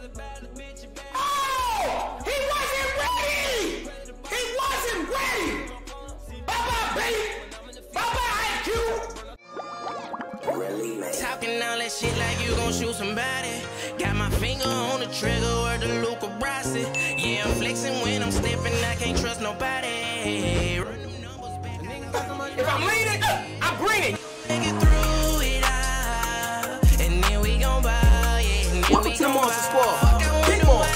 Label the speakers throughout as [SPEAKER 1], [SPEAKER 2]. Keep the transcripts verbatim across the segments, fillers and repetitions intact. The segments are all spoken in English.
[SPEAKER 1] Oh! He wasn't ready! He wasn't ready! Bye-bye, baby! Bye-bye, I Q!
[SPEAKER 2] Really, man.
[SPEAKER 3] Talking all that shit like you gon' shoot somebody. Got my finger on the trigger word to Luca Brasi. Yeah, I'm flexing when I'm stepping, I can't trust nobody.
[SPEAKER 1] If I'm leaning, I'm greening.
[SPEAKER 3] Get through it all, and then we gon' ball, yeah. And then
[SPEAKER 1] Welcome
[SPEAKER 3] we
[SPEAKER 1] to the
[SPEAKER 3] gon'
[SPEAKER 1] Monster
[SPEAKER 3] ball.
[SPEAKER 1] Squad. Big Monster.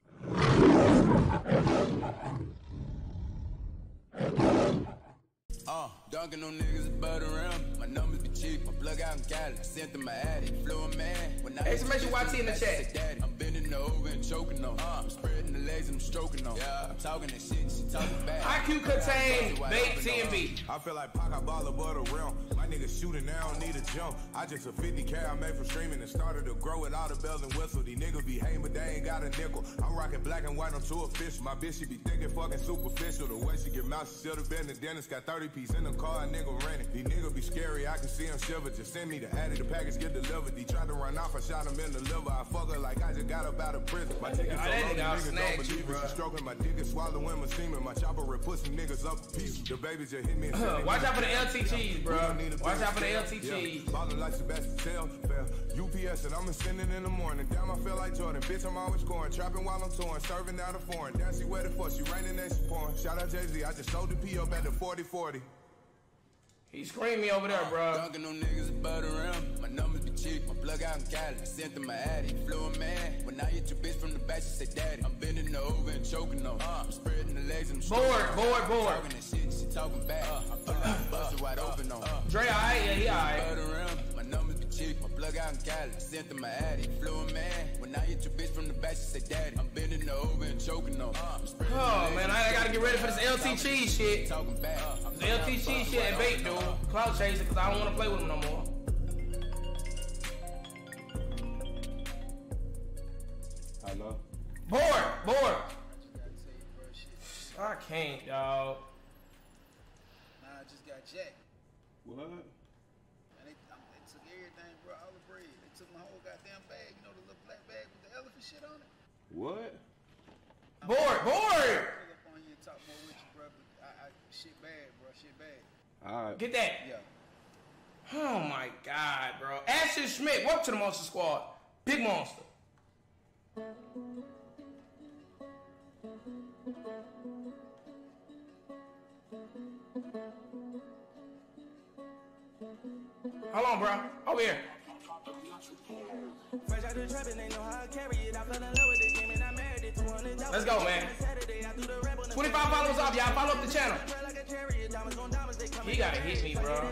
[SPEAKER 4] Uh, dunking on niggas about around. My numbers be cheap, my plug out in Cali. I sent them my addy, flew a man. When I
[SPEAKER 1] Exclamation Y T in the chat.
[SPEAKER 4] Daddy. I'm bending over and choking on. Uh, I'm spreading the legs and I'm stroking on. Yeah, I'm talking that shit, she talking back.
[SPEAKER 1] I Q contain bait T and B.
[SPEAKER 5] I feel like Pac, I ball above the realm. My nigga shooting now, don't need a jump. I just a fifty K I made from streaming and started to grow with all the bells and whistles. These niggas be hating, but they ain't got a nickel. I'm rocking black and white, I'm too official. My bitch, she be thick and fucking superficial. The way she get mouth, she should've been the dentist. Got thirty piece in the car, a nigga renting. These niggas be scary, I can see them shiver. Just send me the addy, the package get delivered. He tried to run off, I shot him in the liver. I fuck her like I just got up out of prison. My ticket so long, niggas don't believe it. She stroking my dick and swallowing my semen. My chopper rip pussy niggas up a piece. The baby just hit me and
[SPEAKER 1] uh, Watch out for the L T cheese, bro. Watch out for the L T cheese.
[SPEAKER 5] Yeah. Ballin' like Sebastian Tell, fail. U P S and I'ma send it in the morning. Damn, I feel like Jordan. Bitch, I'm always scoring. Trapping while I'm touring. Serving out of foreign. Damn, she waited for. She raining and she pouring. Shout out Jay-Z. I just sold the P up at the forty forty.
[SPEAKER 1] He screamed me over there, bro.
[SPEAKER 4] Dunking on niggas about around. My numbers be cheap, my plug out in Cali. I sent them my addy, flew a man. When I hit your bitch from the back, she said, Daddy. I'm bending over and choking on. Uh, I'm spreading the legs and I'm
[SPEAKER 1] Bored, bored, bored.
[SPEAKER 4] Talking that shit, she talking back. Uh, I pull out, bust it wide open on. Uh,
[SPEAKER 1] Dre, alright, yeah, he alright.
[SPEAKER 4] About around. My numbers be cheap, my plug out in Cali. I sent them my addy, flew a man. When I hit your bitch from the back, she said, Daddy. I'm bending over and choking on. Uh, I'm spreading
[SPEAKER 1] Oh, man, I gotta get ready for this L T cheese shit.
[SPEAKER 4] Talking back. Uh,
[SPEAKER 1] The L T cheese shit and bait, dude. Cloud chasing, because I don't want to play with him no more.
[SPEAKER 5] Hello?
[SPEAKER 1] Bored, bored. I can't, y'all.
[SPEAKER 6] Nah, I just got jacked.
[SPEAKER 5] What?
[SPEAKER 6] And they, um, they took everything, bro, all the bread. They took my whole goddamn bag, you know, the little black bag with the elephant shit on it.
[SPEAKER 5] What?
[SPEAKER 1] Bored, bored.
[SPEAKER 6] Pull up on you and talk more with you, bro, but I, I, shit bad, bro, shit bad.
[SPEAKER 5] Alright.
[SPEAKER 1] Get that.
[SPEAKER 6] Yeah.
[SPEAKER 1] Oh my God, bro. Ashton Schmidt, welcome to the Monster Squad. Big Monster. Hold on, bro. Over here. Let's go, man. twenty-five followers off, y'all. Follow up the channel. He gotta hit me, bro.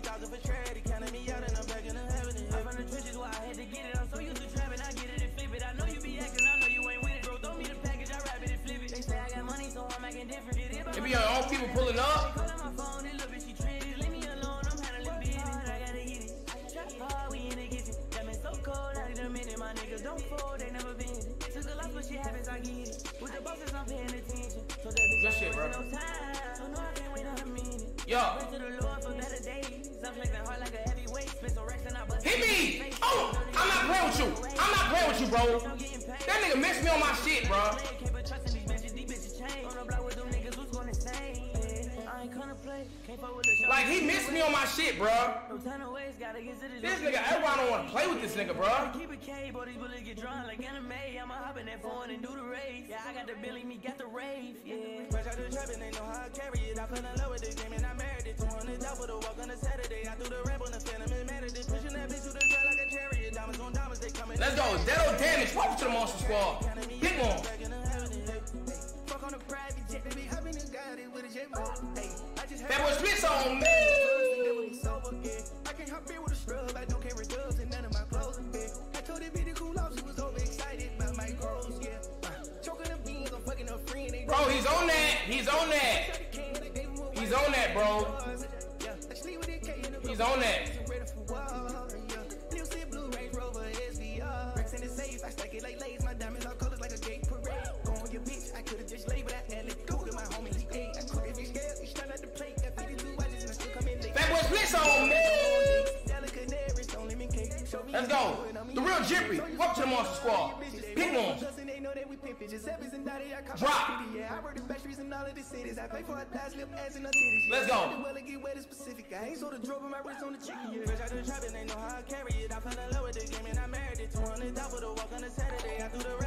[SPEAKER 1] It be your own people pulling up. Good shit, bro. Yo. Hit me! Oh, I'm not playing with you. I'm not playing with you, bro. That nigga missed me on my shit, bro. Like, he missed me on my shit, bro. This nigga, everyone don't want to play with this nigga, bro. Let's go. Zero damage. Welcome to the Monster Squad. Big one. That was Smith on me. I can't hop in with a scrub. I don't carry gloves and none of my clothes. I told that bitch to cool off. She was overexcited about my growth. Yeah. Choking the beans. I'm fucking her friend. Bro, he's on that. He's on that. He's on that, bro. He's on that. On me. Let's go. The real Jippy. Welcome to the Monster Squad. Big one. pimpin'. Giuseppe's and Dottie, I call
[SPEAKER 2] Drop.
[SPEAKER 1] Yeah, I work the factories in all of the cities. I pay for a die slip ass in the titties.
[SPEAKER 2] Let's go.
[SPEAKER 1] I do well to get wet and specific. I ain't so the drop of my wrist on the chicken. Yeah, fresh out the trap and they know how I carry it. I fell in love with the game and I married it. two hundred dollars for the walk on a Saturday. I threw the